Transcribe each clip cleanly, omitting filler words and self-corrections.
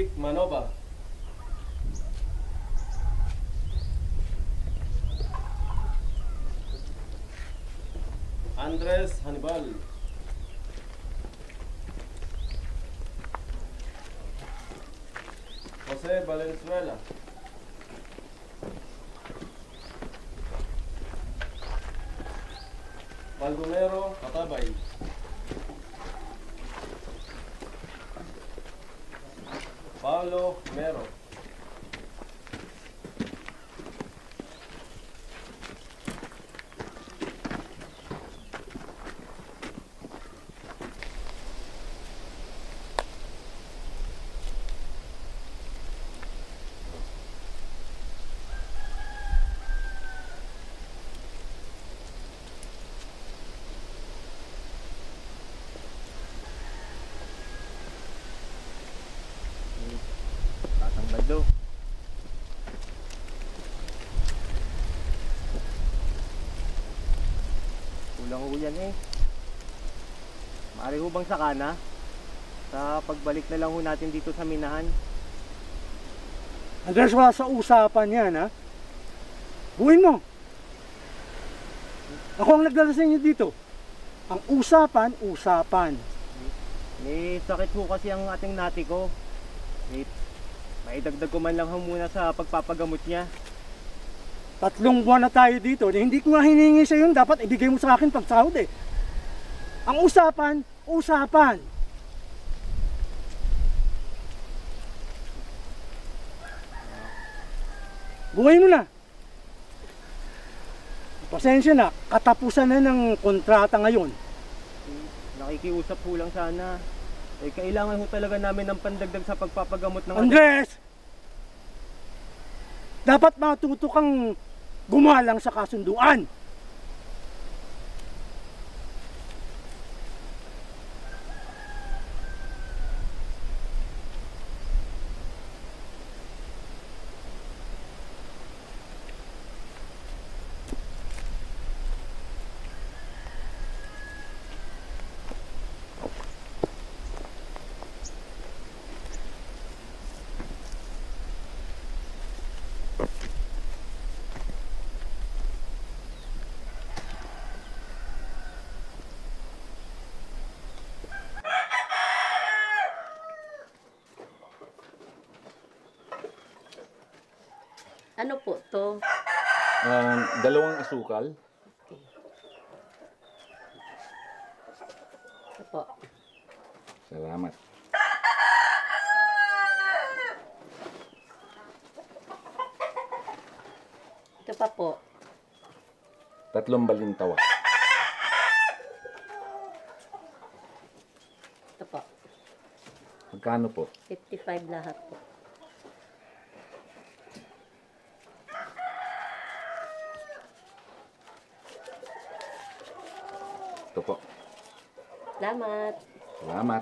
Eric Manoba. Andres Hannibal. Jose Valenzuela. Baldo Katabay. Paulo Mero. Baldo. Kulang ho yan eh. Maaari ho bang sakana? Sa pagbalik na lang ho natin dito sa minahan. Andres, wala sa usapan yan, ha? Buuin mo. Ako ang nagdala sa inyo dito. Ang usapan, usapan. May sakit ho kasi ang ating nati ko. Maidagdag ko man lang ho muna sa pagpapagamot niya. 3 buwan na tayo dito. Hindi ko nga hiningi sa yun. Dapat ibigay mo sa akin pag sahod eh. Ang usapan, usapan. Buhay mo na. Pasensya na. Katapusan na ng kontrata ngayon. Nakikiusap ho lang sana. Eh, kailangan ho talaga namin ng pandagdag sa pagpapagamot ng Andres! Dapat matuto kang gumalang sa kasunduan. Ano po to? 2 asukal. Okay. Ito po. Salamat. Ito pa po. 3 balintawa. Ito po. Magkano po? 55 lahat po. Ito po. Salamat. Salamat.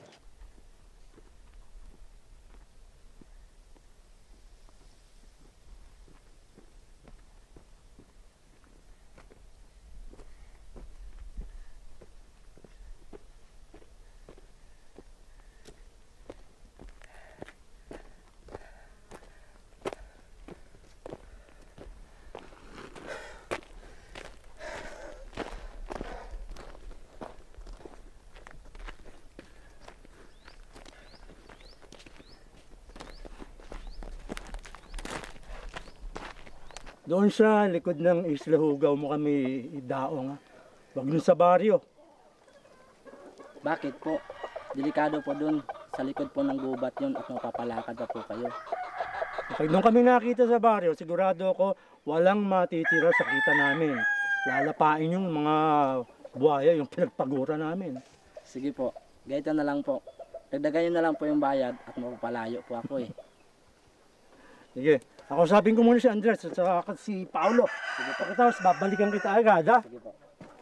Doon sa likod ng Isla Hugaw mo kami idaong, ha? Wag dun sa baryo. Bakit po? Delikado po dun. Sa likod po ng gubat yun at mapapalakad pa po kayo. Pag doon kami nakita sa baryo, sigurado ako walang matitira sa kita namin. Lalapain yung mga buhaya, yung pinagpagura namin. Sige po, ganito na lang po. Dagdagan nyo na lang po yung bayad at mapapalayo po ako eh. Sige, ako sabihin ko muna si Andres at saka si Paulo. Sige po. Tapos babalikan kita agad, ha? Sige po.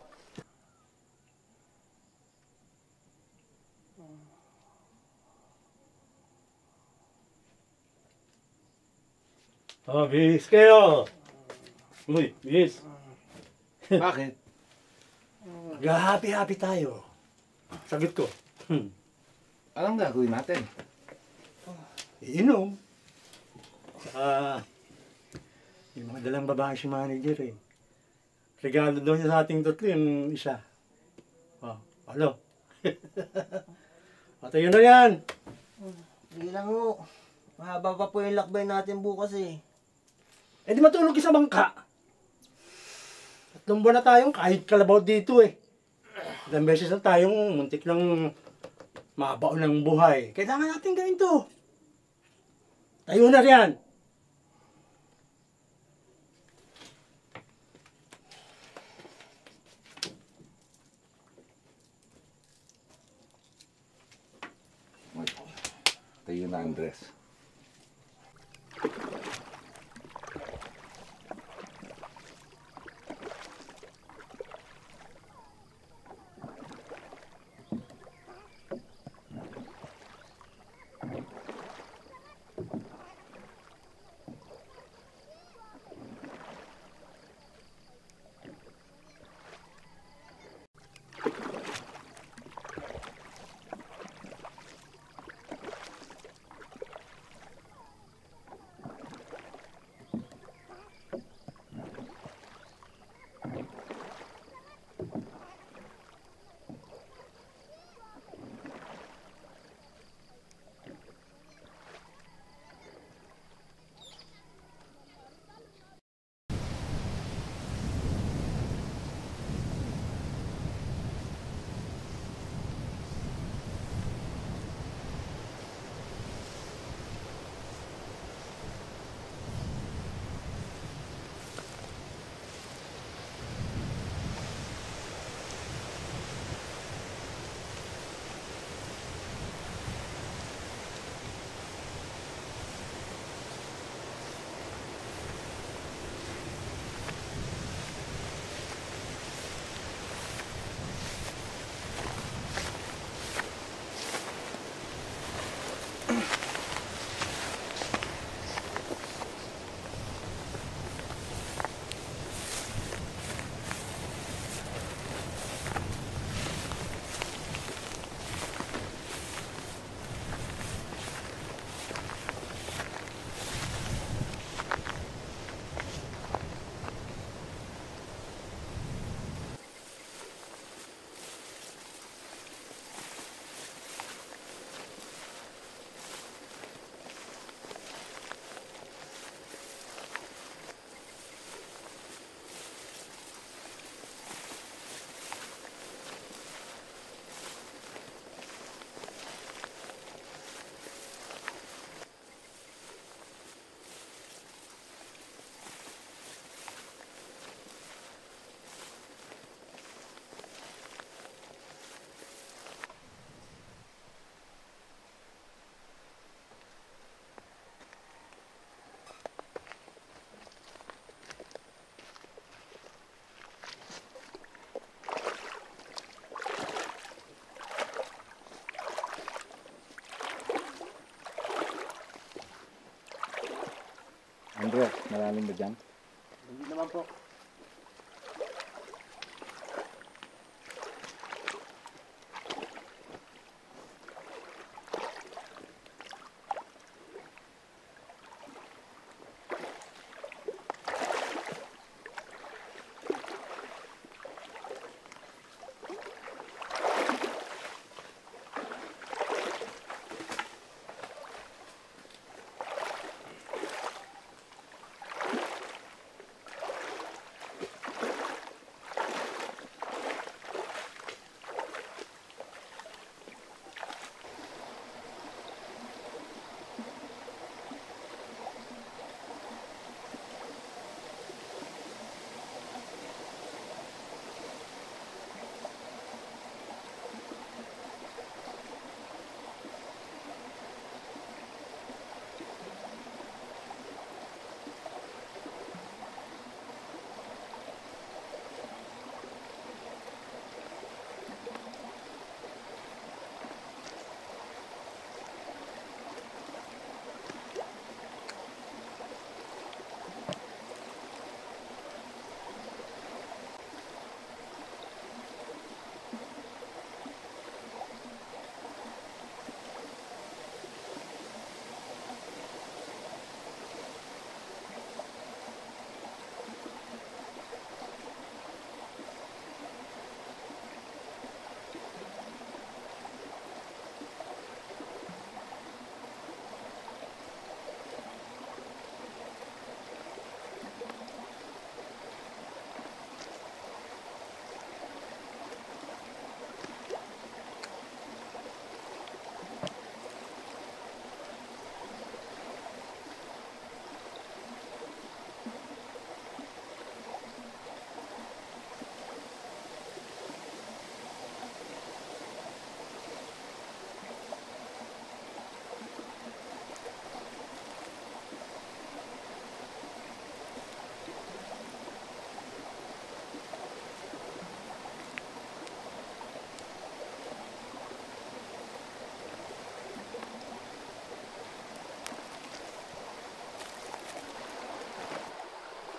Oh, bis kayo! Uy, bis! Bakit? Mag-happy-happy tayo. Sagot ko. Anong gagawin natin? iinom. Saka, yung mga dalang babae si manager eh. Regalo daw niya sa ating tatlo yung isa. Oh, ano? At yun na yan. Hindi lang ho. Mahaba pa po yung lakbay natin bukas eh. Eh di matulog ka sa bangka. 3 buwan na tayong kahit kalabaw dito eh. Ilang beses na tayong muntik ng mabaon ng buhay. Kailangan natin gawin to. Tayo na riyan. Tayo na, Andres. Andres, malalim ba dyan? Hindi naman po.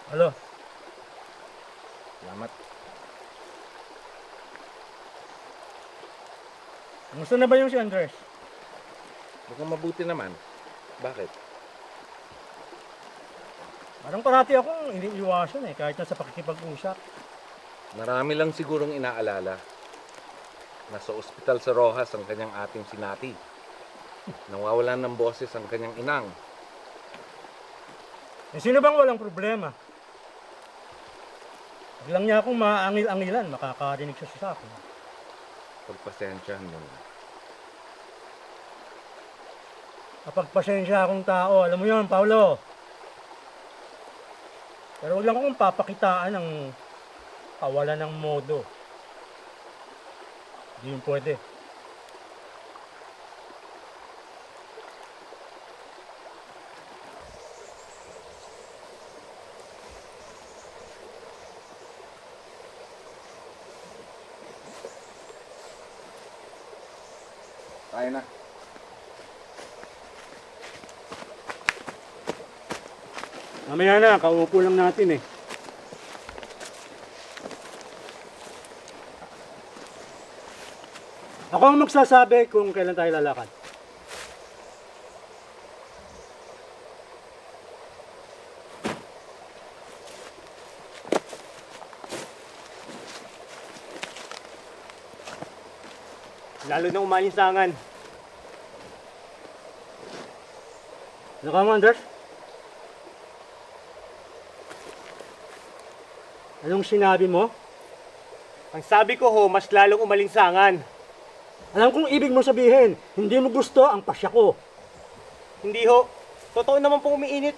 Alo. Salamat. Gusto na ba yung si Andres? Mukhang mabuti naman. Bakit? Parang parati akong iniiwasan kahit na sa pakikipag-usap. Marami lang sigurong inaalala. Nasa ospital sa Rojas ang kanyang ating sinati. Nawawalan ng boses ang kanyang inang. Sino bang walang problema? Huwag lang niya akong maangil-angilan, makakarinig siya sa akin. Pagpasensyahan mo na. Kapag pasensya akong tao, alam mo yun, Paulo. Pero huwag lang akong papakitaan ng kawalan ng modo. Hindi yun pwede. Tayo na. Mamaya na, kaupo lang natin Ako ang magsasabi kung kailan tayo lalakad. Lalo na umalinsangan. Ano ka mo, Andres? Anong sinabi mo? Ang sabi ko ho, mas lalong umalinsangan. Alam kong ibig mo sabihin, hindi mo gusto ang pasya ko. Hindi ho. Totoo naman pong umiinit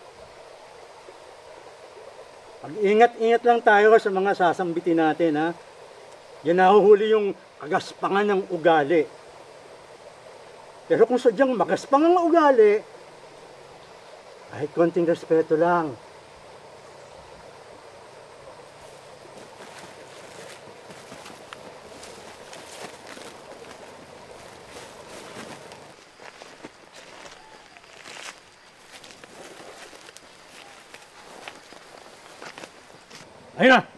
Pag-ingat-ingat lang tayo sa mga sasambitin natin, ha? Yan nahuhuli yung kagaspangan ng ugali. Pero kung sadyang magaspang ang ugali, kahit konting respeto lang. Ayun na!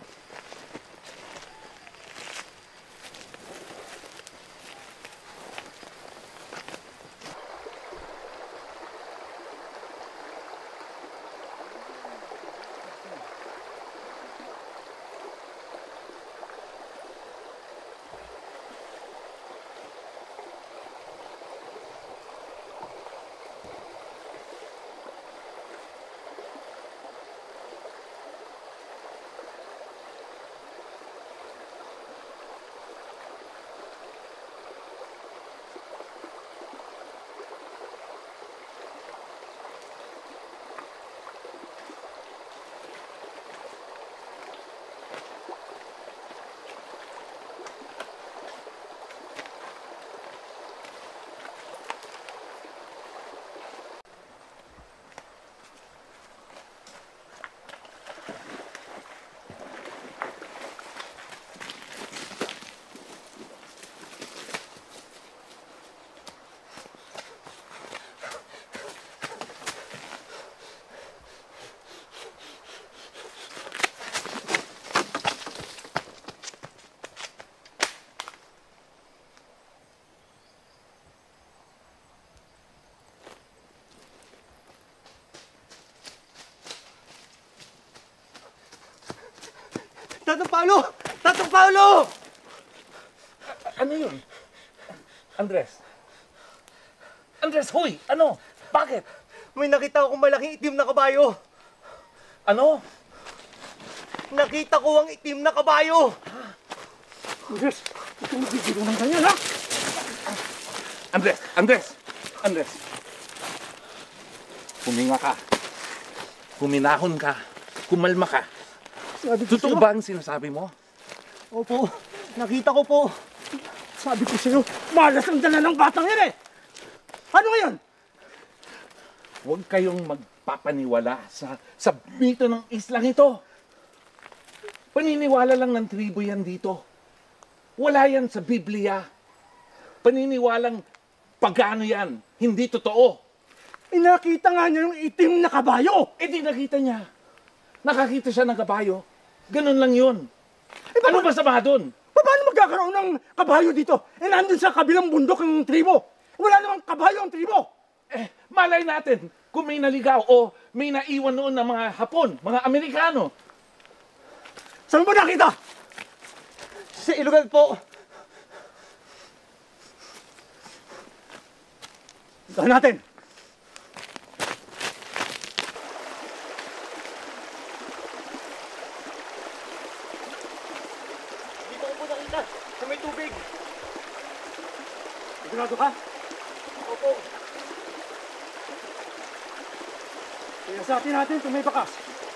Tatang Paulo! Tatang Paulo! Ano yun? Andres? Andres, huy! Ano? Bakit? May nakita akong malaking itim na kabayo. Ano? Nakita ko ang itim na kabayo. Andres, ito nabibiro ng ganyan, ha? Andres! Andres! Andres! Huminga ka. Huminahon ka. Kumalma ka. Totoo ba ang sinasabi mo? Opo, nakita ko po. Sabi ko sa'yo, malas ang dala ng batang yan Ano ngayon? Huwag kayong magpapaniwala sa mito ng islang ito. Paniniwala lang ng tribo yan dito. Wala yan sa Biblia. Paniniwalang pagano yan. Hindi totoo. Nakita nga niya yung itim na kabayo. Di nakita niya. nakakita siya ng kabayo. Ganun lang yun. Ano masama doon? Paano magkakaroon ng kabayo dito? Nandun sa kabilang bundok ang tribo. Wala namang kabayo ang tribo. Malay natin kung may naligaw o may naiwan noon ng mga Hapon, mga Amerikano. Saan mo nakita? Sa ilugan po. Dahan natin. Dito ko po nakita. Sa may tubig. Sigurado ka? Opo. Kaya sa atin natin kung may bakas.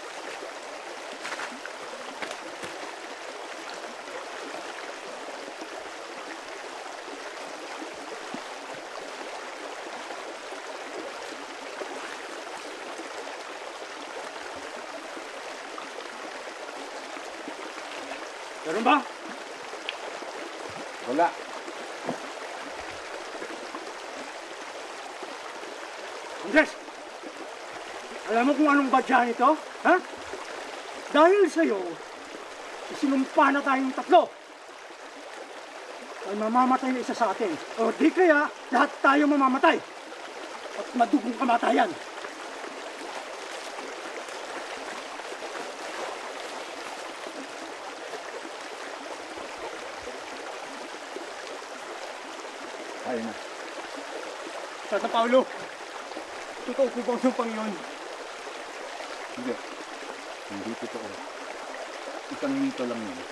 Meron ba? Wala. Andres! Alam mo kung anong badyahan ito? Ha? Dahil sa'yo, isinumpa na tayong tatlo. Ay mamamatay na isa sa atin. O di kaya, lahat tayo mamamatay. At madugong kamatayan. Kaya na. Tata Paulo, totoo po bang sumpang yun? Hindi. Hindi totoo. Isang mito lang yun.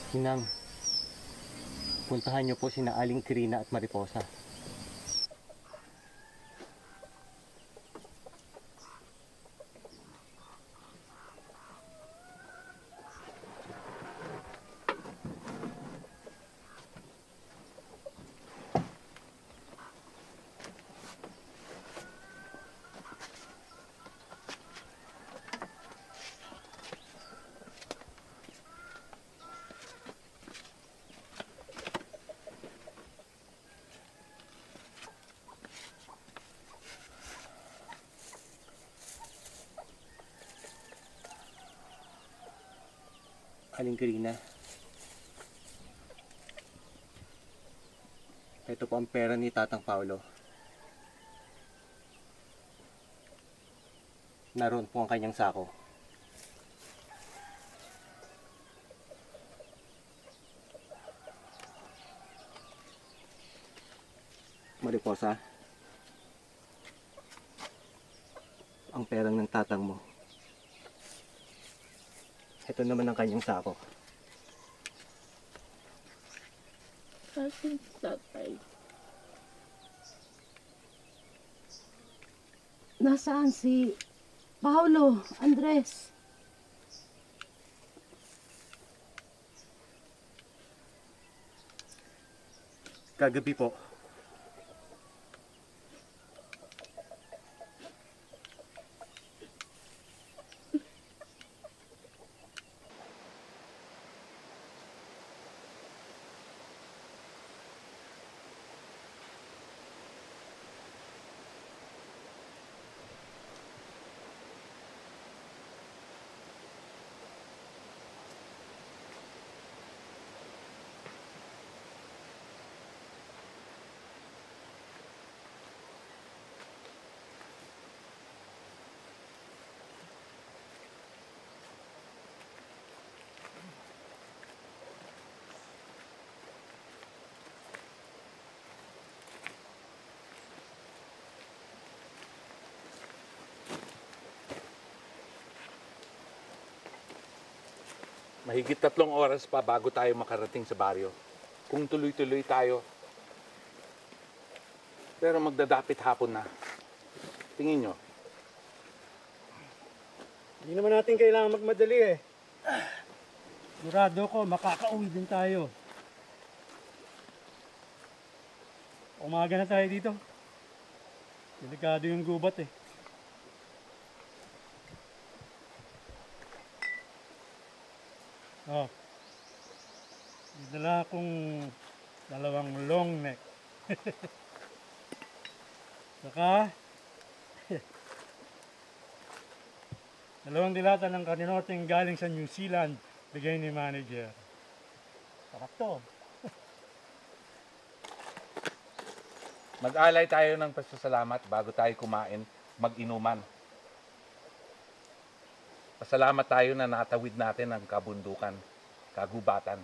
Sinang, puntahan niyo po sina Aling Kirina at Mariposa. Aling Kirina, ito po ang pera ni Tatang Paulo. Naroon po ang kanyang sako. Mariposa, ang perang ng tatang mo. Ito naman ang kanyang sako. Aking tatay. Nasaan si Paulo, Andres? Kagabi po, Mahigit 3 oras pa bago tayo makarating sa baryo. Kung tuloy-tuloy tayo. Pero magdadapit hapon na. Tingin nyo. Hindi naman natin kailangan magmadali eh. Sigurado ko, makakauwi din tayo. Umaga na tayo dito. Delikado yung gubat eh. Oh. Dala akong 2 long neck. Saka 2 dilata ng kaninorteng galing sa New Zealand, bigay ni manager. Sarap to. Mag-alay tayo ng pasasalamat bago tayo kumain, mag-inuman. Pasalamat tayo na natawid natin ang kabundukan, kagubatan.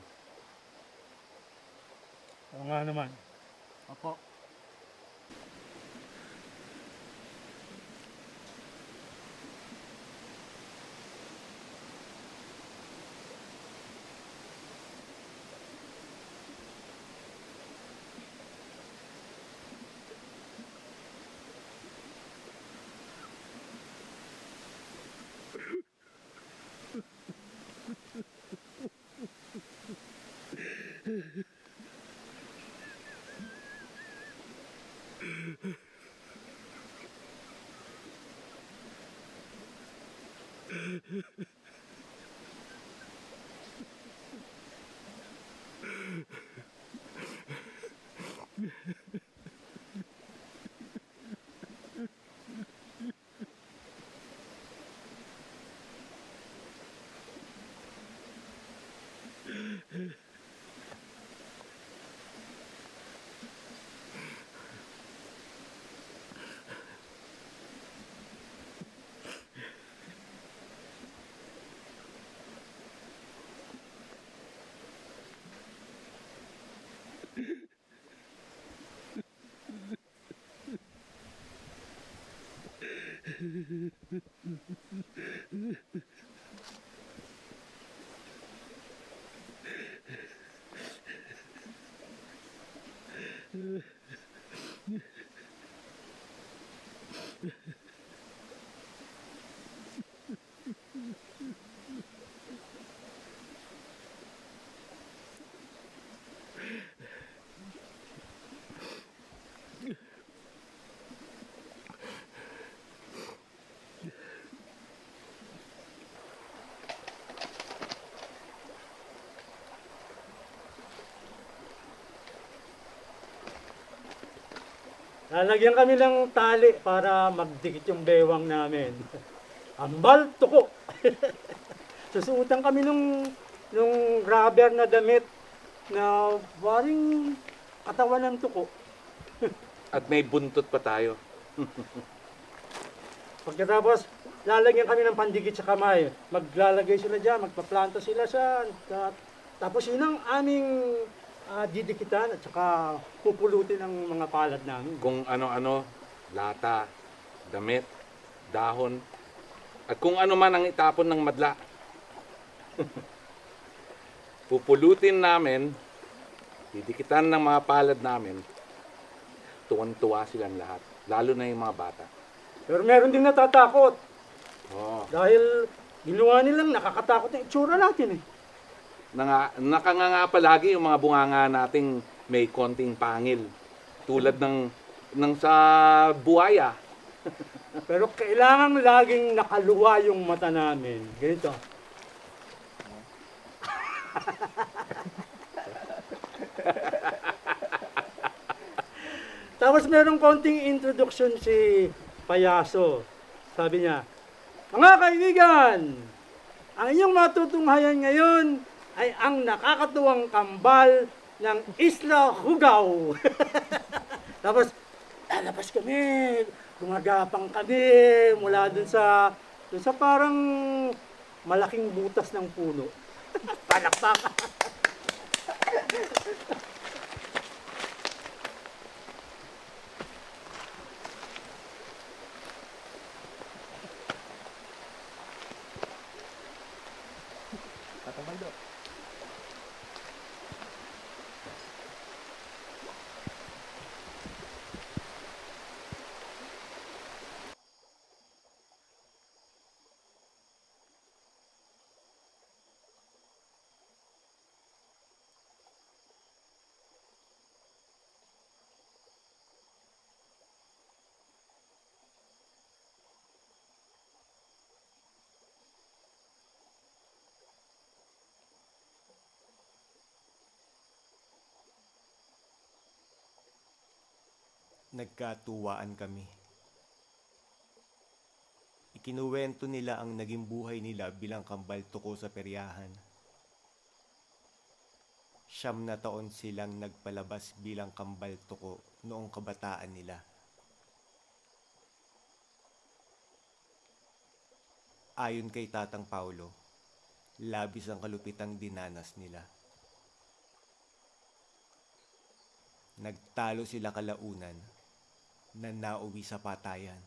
Oo nga naman. Opo. Lalagyan kami ng tali para magdikit yung bewang namin. Ambal, tuko. Susuotan kami nung rubber na damit na waring katawan ng tuko. At may buntot pa tayo. Pagkatapos, lalagyan kami ng pandikit sa kamay. Maglalagay sila dyan, magpaplanta sila sa... Tapos yun ang aming didikitan at saka pupulutin ng mga palad namin. Kung ano-ano, lata, damit, dahon, at kung ano man ang itapon ng madla. Pupulutin namin, didikitan ng mga palad namin, tuwan-tuwa silang lahat, lalo na yung mga bata. Pero meron din natatakot. Oh. Dahil ginawa nilang nakakatakot na itsura natin eh. Nakanganga palagi yung mga bunganga nating may konting pangil. Tulad ng sa buhaya. Pero kailangan laging nakaluwa yung mata namin. Ganito. Tapos merong konting introduction si Payaso. Sabi niya, mga kaibigan, ang inyong matutunghayan ngayon ay ang nakakatuwang kambal ng Isla Hugaw. Tapos, lalabas kami, gumagapang kami mula dun sa parang malaking butas ng puno. Palakpak. Baldo. Nagkatuwaan kami. Ikinuwento nila ang naging buhay nila bilang kambal tuko sa peryahan. 9 na taon silang nagpalabas bilang kambal tuko noong kabataan nila. Ayon kay Tatang Paulo, labis ang kalupitang dinanas nila. Nagtalo sila kalaunan na nauwi sa patayan.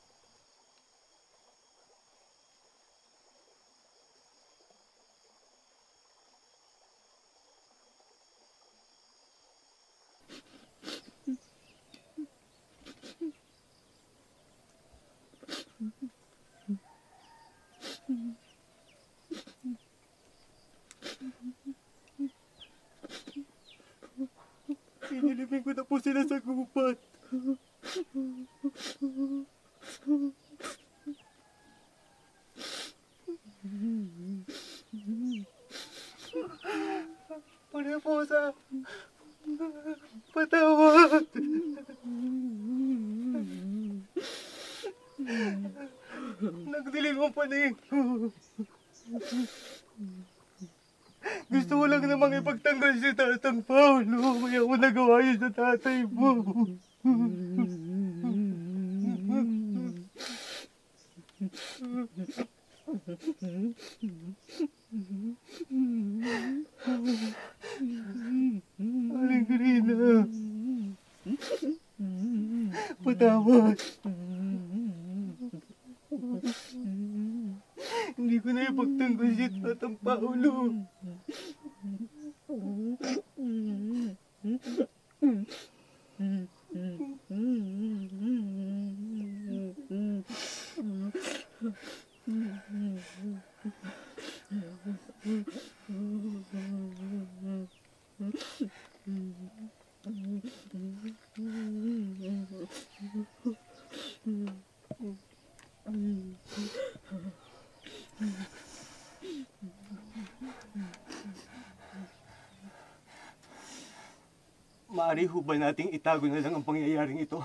Inilibing ko na po sila sa gubat. Panaposa, patawad. Nagdilim ang panig ko. Gusto ko lang namang ipagtanggol si Tatang Paulo, kaya ako nagawa yun sa tatay mo. Aling Karina, patawad. Hindi ko na ipagtanggol si Tatang Paulo. Maaari ho ba nating itago na lang ang pangyayaring ito?